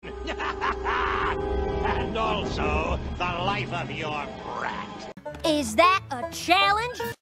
And also the life of your brat. Is that a challenge?